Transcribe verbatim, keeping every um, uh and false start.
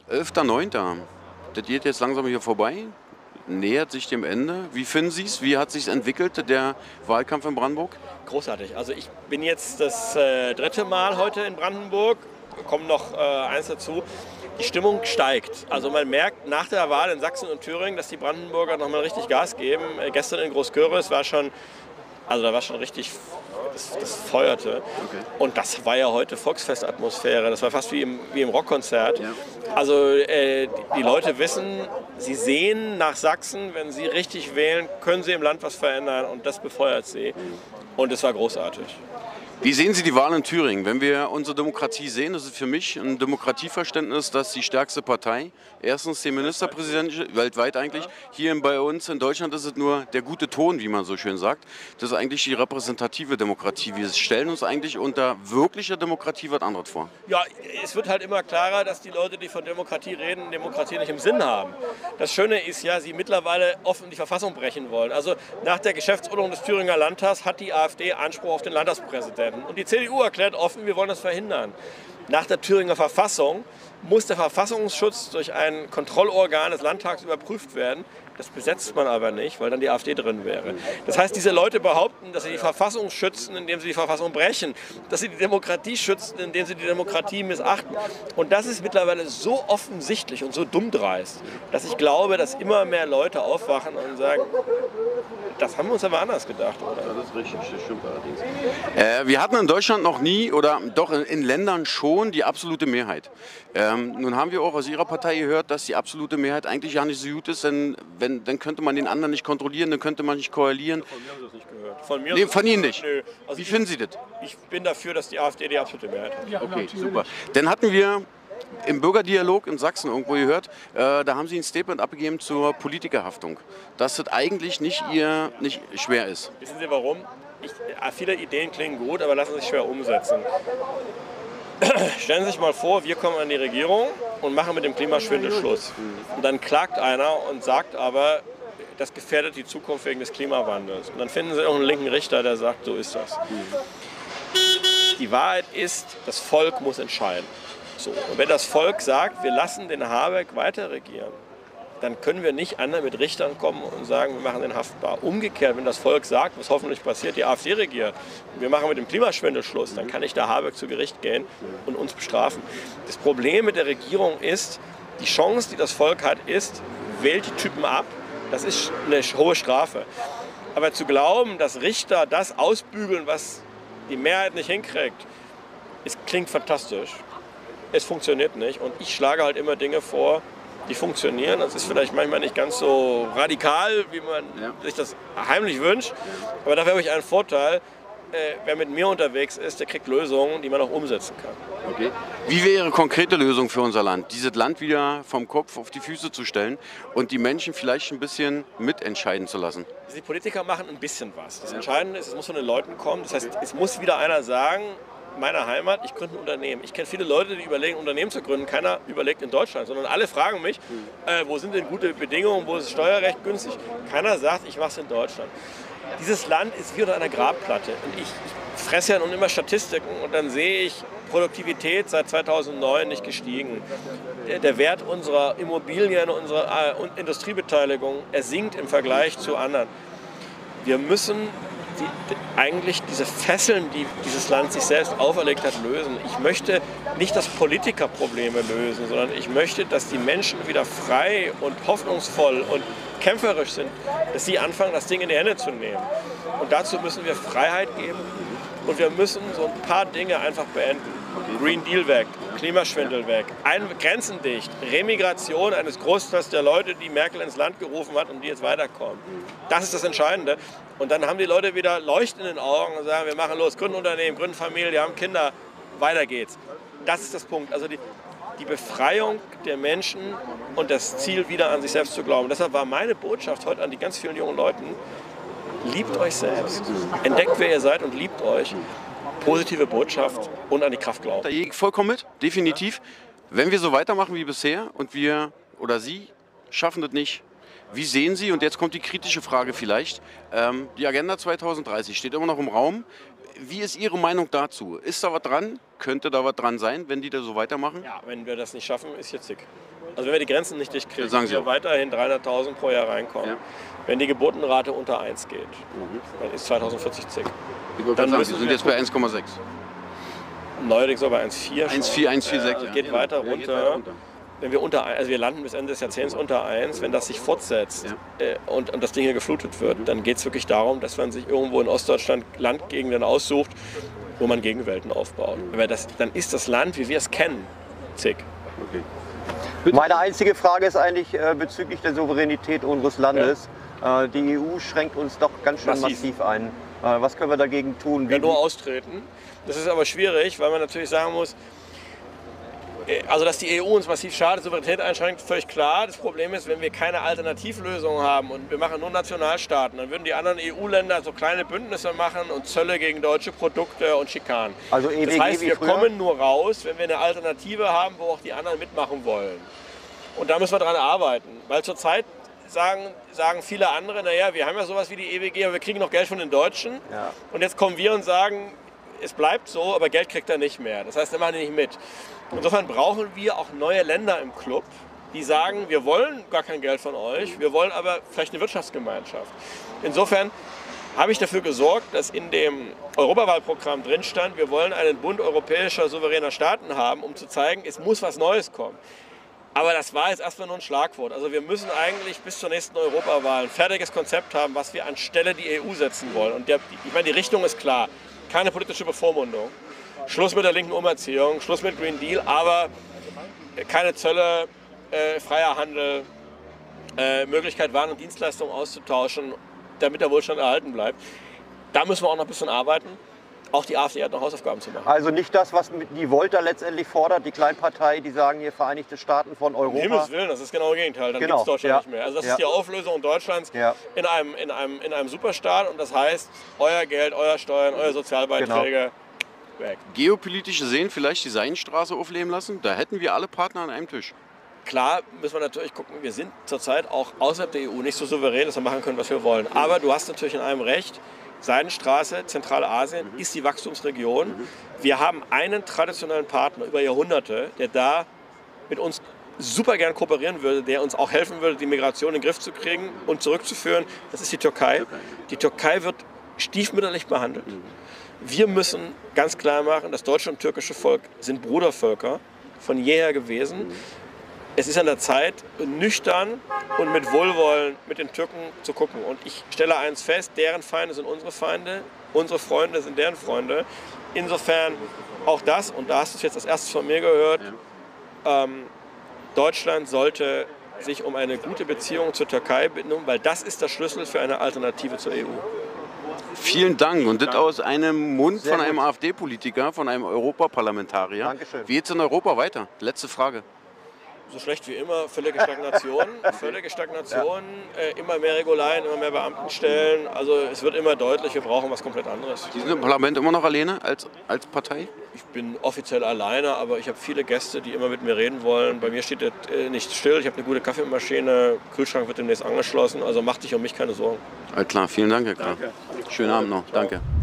elfter neunter Das geht jetzt langsam hier vorbei, nähert sich dem Ende. Wie finden Sie es? Wie hat sich entwickelt, der Wahlkampf in Brandenburg? Großartig. Also ich bin jetzt das äh, dritte Mal heute in Brandenburg, kommt noch äh, eins dazu. Die Stimmung steigt. Also man merkt nach der Wahl in Sachsen und Thüringen, dass die Brandenburger nochmal richtig Gas geben. Äh, gestern in Großkörres war schon, also da war schon richtig, das, das feuerte. Okay. Und das war ja heute Volksfestatmosphäre. Das war fast wie im, wie im Rockkonzert. Ja. Also äh, die Leute wissen, sie sehen nach Sachsen, wenn sie richtig wählen, können sie im Land was verändern und das befeuert sie. Und es war großartig. Wie sehen Sie die Wahl in Thüringen? Wenn wir unsere Demokratie sehen, ist es für mich ein Demokratieverständnis, dass die stärkste Partei, erstens den Ministerpräsidenten, weltweit eigentlich, hier bei uns in Deutschland ist es nur der gute Ton, wie man so schön sagt. Das ist eigentlich die repräsentative Demokratie. Wir stellen uns eigentlich unter wirklicher Demokratie was anderes vor. Ja, es wird halt immer klarer, dass die Leute, die von Demokratie reden, Demokratie nicht im Sinn haben. Das Schöne ist ja, sie mittlerweile offen die Verfassung brechen wollen. Also nach der Geschäftsordnung des Thüringer Landtags hat die AfD Anspruch auf den Landtagspräsidenten. Und die C D U erklärt offen, wir wollen das verhindern. Nach der Thüringer Verfassung muss der Verfassungsschutz durch ein Kontrollorgan des Landtags überprüft werden. Das besetzt man aber nicht, weil dann die AfD drin wäre. Das heißt, diese Leute behaupten, dass sie die Verfassung schützen, indem sie die Verfassung brechen, dass sie die Demokratie schützen, indem sie die Demokratie missachten. Und das ist mittlerweile so offensichtlich und so dummdreist, dass ich glaube, dass immer mehr Leute aufwachen und sagen, das haben wir uns aber anders gedacht, oder? Das ist richtig, das stimmt allerdings. Äh, wir hatten in Deutschland noch nie, oder doch in, in Ländern schon, die absolute Mehrheit. Ähm, nun haben wir auch aus Ihrer Partei gehört, dass die absolute Mehrheit eigentlich ja nicht so gut ist, denn wenn, dann könnte man den anderen nicht kontrollieren, dann könnte man nicht koalieren. Von mir haben Sie das nicht gehört. Von mir nee, von Ihnen nicht. Nö. Also Wie ich, finden Sie das? Ich bin dafür, dass die AfD die absolute Mehrheit hat. Okay, super. Dann hatten wir im Bürgerdialog in Sachsen irgendwo gehört, äh, da haben Sie ein Statement abgegeben zur Politikerhaftung, dass das eigentlich nicht, ihr, nicht schwer ist. Wissen Sie warum? Ich, viele Ideen klingen gut, aber lassen sich schwer umsetzen. Stellen Sie sich mal vor, wir kommen an die Regierung und machen mit dem Klimaschwindel Schluss. Und dann klagt einer und sagt aber, das gefährdet die Zukunft wegen des Klimawandels. Und dann finden Sie irgendeinen linken Richter, der sagt, so ist das. Die Wahrheit ist, das Volk muss entscheiden. So. Und wenn das Volk sagt, wir lassen den Habeck weiter regieren, dann können wir nicht anderen mit Richtern kommen und sagen, wir machen den haftbar. Umgekehrt, wenn das Volk sagt, was hoffentlich passiert, die AfD regiert, wir machen mit dem Klimaschwindel Schluss, dann kann ich der Habeck zu Gericht gehen und uns bestrafen. Das Problem mit der Regierung ist, die Chance, die das Volk hat, ist, wählt die Typen ab. Das ist eine hohe Strafe. Aber zu glauben, dass Richter das ausbügeln, was die Mehrheit nicht hinkriegt, es klingt fantastisch. Es funktioniert nicht und ich schlage halt immer Dinge vor, die funktionieren. Das ist vielleicht manchmal nicht ganz so radikal, wie man ja. sich das heimlich wünscht, aber dafür habe ich einen Vorteil. Äh, wer mit mir unterwegs ist, der kriegt Lösungen, die man auch umsetzen kann. Okay. Wie wäre Ihre konkrete Lösung für unser Land? Dieses Land wieder vom Kopf auf die Füße zu stellen und die Menschen vielleicht ein bisschen mitentscheiden zu lassen? Die Politiker machen ein bisschen was. Das Entscheidende ist, es muss von den Leuten kommen. Das heißt, es muss wieder einer sagen, meiner Heimat, ich gründe ein Unternehmen. Ich kenne viele Leute, die überlegen, ein Unternehmen zu gründen. Keiner überlegt in Deutschland, sondern alle fragen mich, äh, wo sind denn gute Bedingungen, wo ist das Steuerrecht günstig. Keiner sagt, ich mache es in Deutschland. Dieses Land ist wie unter einer Grabplatte. Und ich, ich fresse ja nun immer Statistiken und dann sehe ich, Produktivität seit zweitausendneun nicht gestiegen. Der, der Wert unserer Immobilien, unserer äh, Industriebeteiligung, er sinkt im Vergleich zu anderen. Wir müssen Die, die, eigentlich diese Fesseln, die dieses Land sich selbst auferlegt hat, lösen. Ich möchte nicht, dass Politiker Probleme lösen, sondern ich möchte, dass die Menschen wieder frei und hoffnungsvoll und kämpferisch sind, dass sie anfangen, das Ding in die Hände zu nehmen. Und dazu müssen wir Freiheit geben und wir müssen so ein paar Dinge einfach beenden. Green Deal weg, Klimaschwindel weg, ein Grenzen dicht, Remigration eines Großteils der Leute, die Merkel ins Land gerufen hat und die jetzt weiterkommen. Das ist das Entscheidende. Und dann haben die Leute wieder Leuchten in den Augen und sagen, wir machen los, gründen Unternehmen, gründen Familie, haben Kinder, weiter geht's. Das ist das Punkt. Also die, die Befreiung der Menschen und das Ziel, wieder an sich selbst zu glauben. Deshalb war meine Botschaft heute an die ganz vielen jungen Leuten, liebt euch selbst, entdeckt, wer ihr seid und liebt euch. Positive Botschaft und an die Kraft glauben. Da gehe ich vollkommen mit, definitiv. Wenn wir so weitermachen wie bisher und wir oder Sie schaffen das nicht, wie sehen Sie, und jetzt kommt die kritische Frage vielleicht, ähm, die Agenda zweitausenddreißig steht immer noch im Raum. Wie ist Ihre Meinung dazu? Ist da was dran? Könnte da was dran sein, wenn die da so weitermachen? Ja, wenn wir das nicht schaffen, ist jetzt dick. Also wenn wir die Grenzen nicht dicht kriegen, sagen Sie wir auch. weiterhin dreihunderttausend pro Jahr reinkommen, Ja. wenn die Geburtenrate unter eins geht, dann ist zweitausendvierzig zick. Ich wollte Dann gerade sagen, müssen wir sind wir jetzt bei eins Komma sechs. Neuerdings aber eins Komma vier. eins Komma vier, eins Komma vierundsechzig. Ja, geht weiter Ja, runter. geht weiter runter. Wenn wir unter, also wir landen bis Ende des Jahrzehnts unter eins, wenn das sich fortsetzt Ja. äh, und, und das Ding hier geflutet wird, dann geht es wirklich darum, dass man sich irgendwo in Ostdeutschland Landgegenden aussucht, wo man Gegenwelten aufbaut. Aber das, dann ist das Land, wie wir es kennen, zick. Okay. Meine einzige Frage ist eigentlich äh, bezüglich der Souveränität unseres Landes. Ja. Äh, die E U schränkt uns doch ganz schön massiv, Massiv. ein. Äh, was können wir dagegen tun? Ja, nur austreten. Das ist aber schwierig, weil man natürlich sagen muss, also dass die E U uns massiv schadet, Souveränität einschränkt, völlig klar. Das Problem ist, wenn wir keine Alternativlösung haben und wir machen nur Nationalstaaten, dann würden die anderen E U-Länder so kleine Bündnisse machen und Zölle gegen deutsche Produkte und Schikanen. Also E W G das heißt, wie wir früher? kommen nur raus, wenn wir eine Alternative haben, wo auch die anderen mitmachen wollen. Und da müssen wir dran arbeiten, weil zurzeit sagen, sagen viele andere, naja, wir haben ja sowas wie die E W G, aber wir kriegen noch Geld von den Deutschen. Ja. Und jetzt kommen wir und sagen, es bleibt so, aber Geld kriegt er nicht mehr. Das heißt, wir machen die nicht mit. Insofern brauchen wir auch neue Länder im Club, die sagen, wir wollen gar kein Geld von euch, wir wollen aber vielleicht eine Wirtschaftsgemeinschaft. Insofern habe ich dafür gesorgt, dass in dem Europawahlprogramm drin stand, wir wollen einen Bund europäischer souveräner Staaten haben, um zu zeigen, es muss was Neues kommen. Aber das war jetzt erstmal nur ein Schlagwort. Also wir müssen eigentlich bis zur nächsten Europawahl ein fertiges Konzept haben, was wir anstelle die E U setzen wollen. Und der, ich meine, die Richtung ist klar. Keine politische Bevormundung. Schluss mit der linken Umerziehung, Schluss mit Green Deal, aber keine Zölle, äh, freier Handel, äh, Möglichkeit, Waren und Dienstleistungen auszutauschen, damit der Wohlstand erhalten bleibt. Da müssen wir auch noch ein bisschen arbeiten. Auch die AfD hat noch Hausaufgaben zu machen. Also nicht das, was die Volta letztendlich fordert, die Kleinpartei, die sagen hier Vereinigte Staaten von Europa. Um Himmels Willen, das ist genau das Gegenteil. Dann Genau, gibt es Deutschland ja. nicht mehr. Also das Ja. ist die Auflösung Deutschlands Ja. in, einem, in, einem, in einem Superstaat. Und das heißt, euer Geld, euer Steuern, euer Sozialbeiträge weg. Geopolitische Seen vielleicht die Seidenstraße aufleben lassen? Da hätten wir alle Partner an einem Tisch. Klar müssen wir natürlich gucken, wir sind zurzeit auch außerhalb der E U nicht so souverän, dass wir machen können, was wir wollen. Aber du hast natürlich in einem recht, Seidenstraße, Zentralasien ist die Wachstumsregion. Wir haben einen traditionellen Partner über Jahrhunderte, der da mit uns super gern kooperieren würde, der uns auch helfen würde, die Migration in den Griff zu kriegen und zurückzuführen. Das ist die Türkei. Die Türkei wird stiefmütterlich behandelt. Wir müssen ganz klar machen, das deutsche und türkische Volk sind Brudervölker von jeher gewesen. Es ist an der Zeit, nüchtern und mit Wohlwollen mit den Türken zu gucken. Und ich stelle eins fest, deren Feinde sind unsere Feinde, unsere Freunde sind deren Freunde. Insofern auch das, und da hast du es jetzt als erstes von mir gehört, ähm, Deutschland sollte sich um eine gute Beziehung zur Türkei bitten, weil das ist der Schlüssel für eine Alternative zur E U. Vielen Dank. Und das aus einem Mund Sehr von einem gut. AfD-Politiker, von einem Europaparlamentarier. Dankeschön. Wie geht's in Europa weiter? Letzte Frage. So schlecht wie immer, völlige Stagnation, völlige Stagnation, äh, immer mehr Regularien, immer mehr Beamtenstellen. Also es wird immer deutlich, wir brauchen was komplett anderes. Sie sind im Parlament immer noch alleine als, als Partei? Ich bin offiziell alleine, aber ich habe viele Gäste, die immer mit mir reden wollen. Bei mir steht das äh, nicht still, ich habe eine gute Kaffeemaschine, Kühlschrank wird demnächst angeschlossen, also mach dich um mich keine Sorgen. Alles klar, vielen Dank, Herr Klar. Schönen Abend noch. Danke.